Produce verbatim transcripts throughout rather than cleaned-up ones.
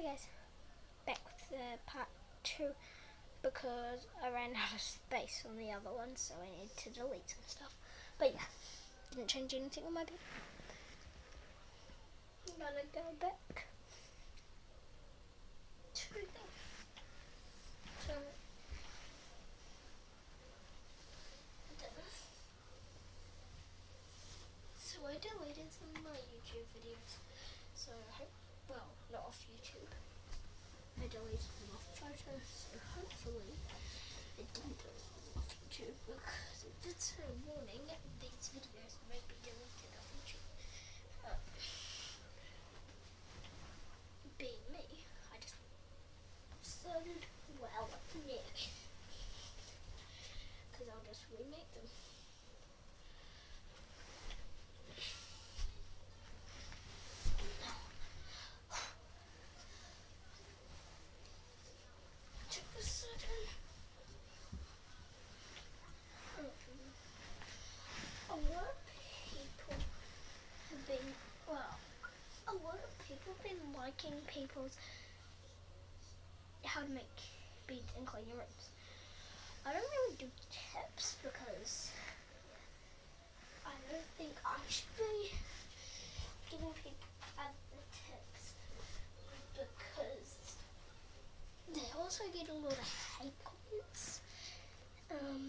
guys, back with the part two because I ran out of space on the other one, so I need to delete some stuff. But yeah, didn't change anything on my bed. I'm gonna go back to the so, so I deleted some of my YouTube videos. So I hope, well, not off YouTube. I deleted them off photos, so hopefully it didn't delete them off YouTube because it did say warning these videos may be deleted off YouTube. Uh, being me, I just started, well, nearly, because I'll just remake them. A lot of people have been, well, a lot of people have been liking people's how to make beads and clean your rooms. I don't really do tips because I don't think I should be giving people other tips because they also get a lot of hate comments. Um,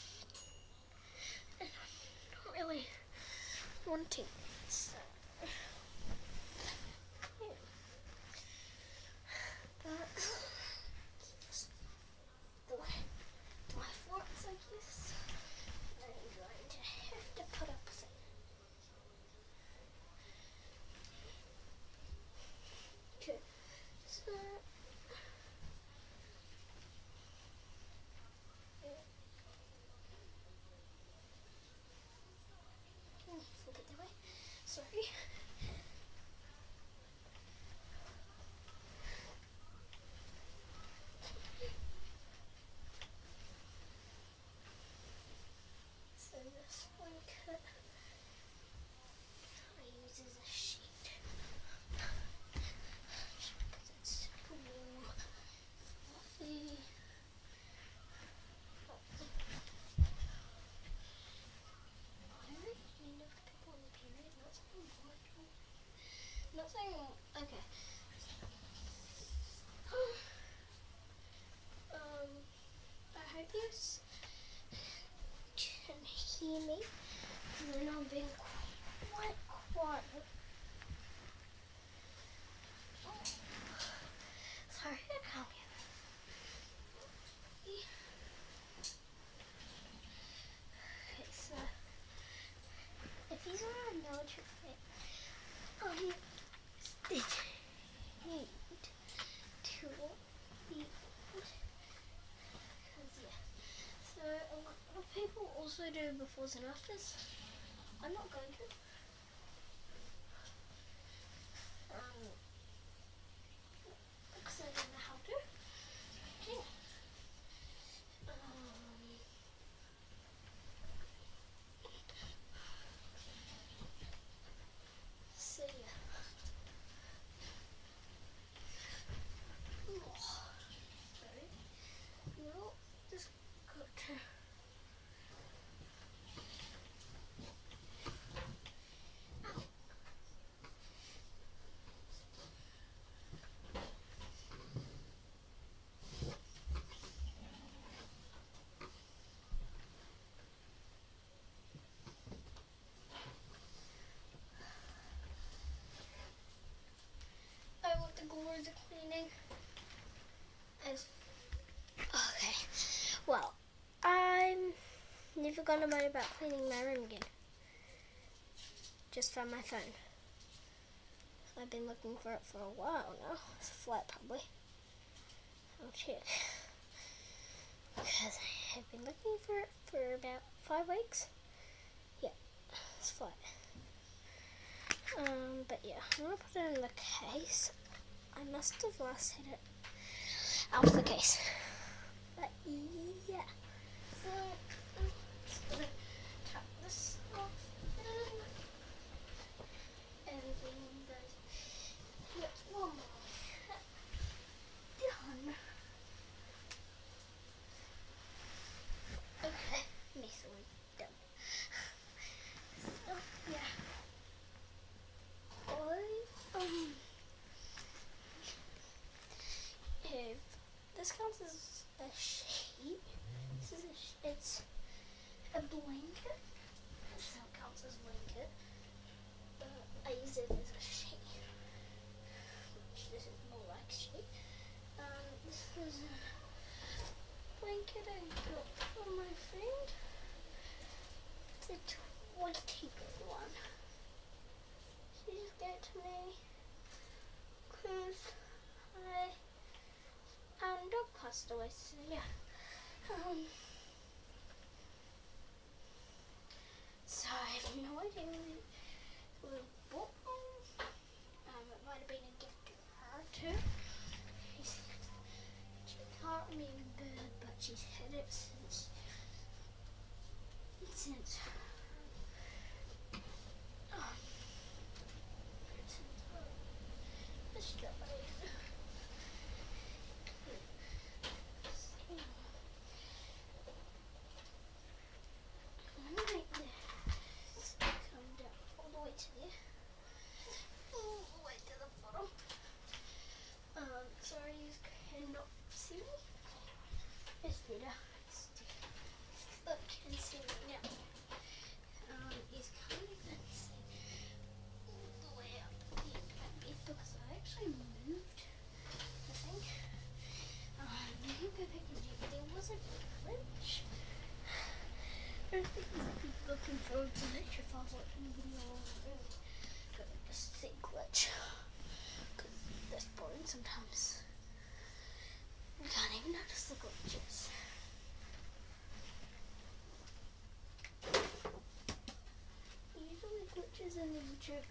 and I'm not really wanting it, so yeah. But just the way life works, I guess. I'm going to have to put up with it. Okay, so flip it that way. Sorry. So this one cut I use as a sheet just because it's super warm, fluffy. Not saying, okay. um, I hope you can hear me. And then I'm being quite quiet. Sorry, I can't hear. Okay, so if these are a military fit, um, they need to be because yeah. So a lot of people also do befores and afters. I'm not going to. Um, because I don't know how to. Okay. Um, so yeah. Oh, sorry. Well, just got to. I want the gourds are cleaning. As okay, well, I'm never gonna worry about cleaning my room again. Just from my phone. I've been looking for it for a while now. It's flat probably. I'll check. Because I have been looking for it for about five weeks. Yeah, it's flat. Um, but yeah, I'm gonna put it in the case. I must have last hit it out of the case. But yeah. So I'm just gonna tap this off and then there's one more. I use it as a sheet. This is more like sheet. Um, this is a blanket I got from my friend. It's a twenty good one. She just gave it to me because I um dog passed away, so yeah. Um so I have no idea who bought one. Um it might have been a gift to her too. She's, she can't remember, but she's had it since since um since uh, this job. Um, sorry you cannot see me. Yes, Nita. Look, you can see me now. Um, he's kind of dancing all the way up the end of my bed because I actually moved, I think. Um, let me go back and check. There was a glitch. I don't think he's looking forward to it if I was watching the video on my room. But I just say glitch. That's boring sometimes. We can't even notice the glitches. Usually glitches in YouTube.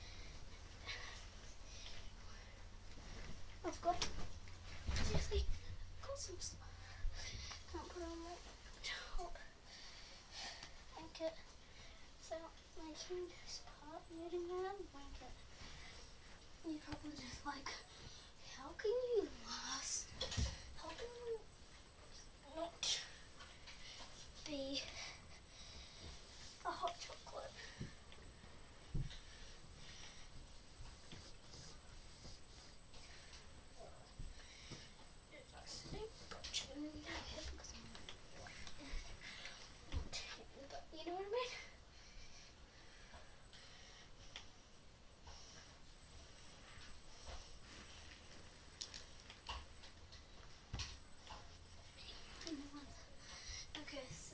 I've got seriously got some stuff. Can't put on my top blanket. So making this part moving around the blanket. You probably just like, how can you last? How can you not be a hot chocolate? But you know what I mean? Okay, so,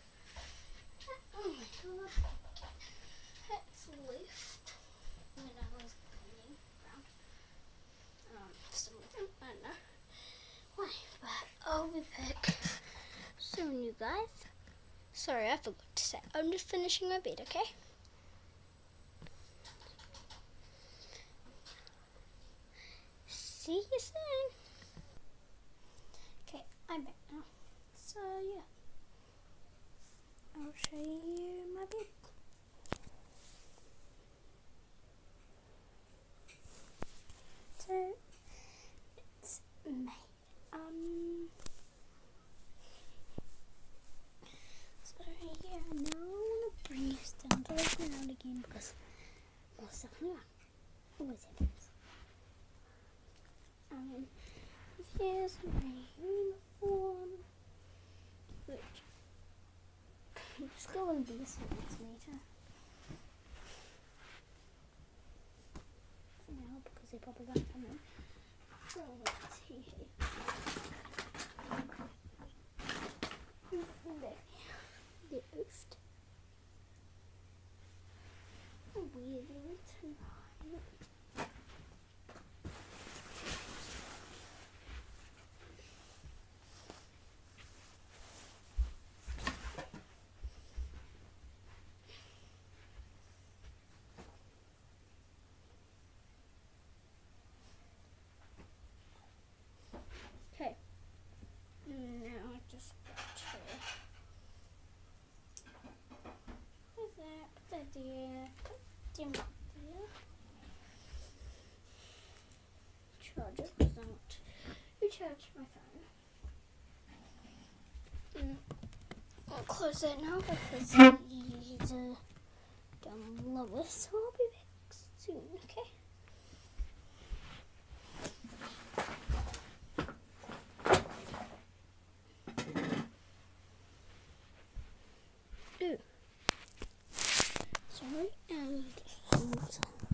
oh my god, that's left when I was cleaning around. Um, some of them, I don't know why, but I'll be back soon, you guys. Sorry, I forgot to say, I'm just finishing my bed, okay? See you soon. Okay, I'm back now. So, yeah. I'll show you my bed. So, it's made. Um, so yeah, now I want to bring this down to the ground again because more stuff around. Always happens. Um, here's my uniform, which just go and be a centimeter for now because they probably won't come in. So let's see here. And there, the oofed. Weirdly tonight. Okay, now I just got to put that, put that there, put them up there. Charge it because I want to charge my phone. Mm. I'll close that now because these are down lower, so I'll be back soon, okay? Ooh. Sorry, and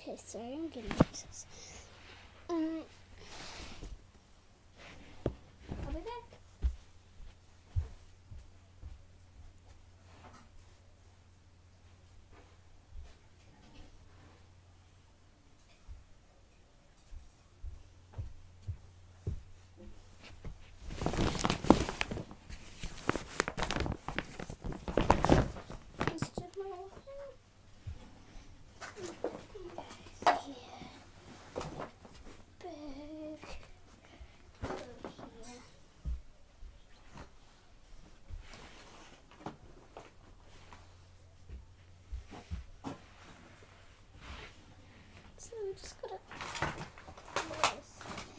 Okay, sorry, I'm getting this. Um, I'll be back. Instead of my weapon. Yeah. Big. Over here. So we just gotta do this.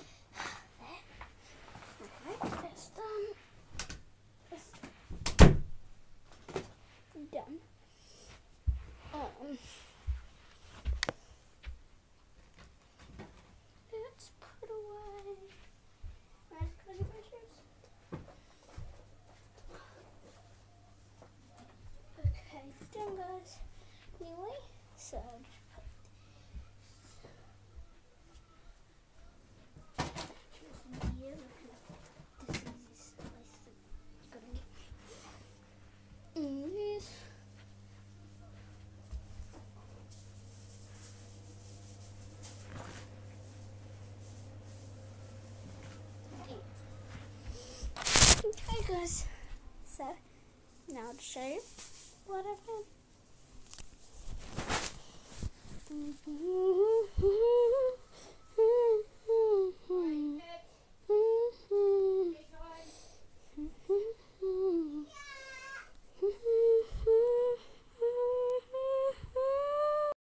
There. Okay, that's done. That's done. Um, let's put away my credit measures. Okay, done guys. Anyway, so just put this here because this is the place that's gonna get in this. Okay guys, so now to show you what I've done.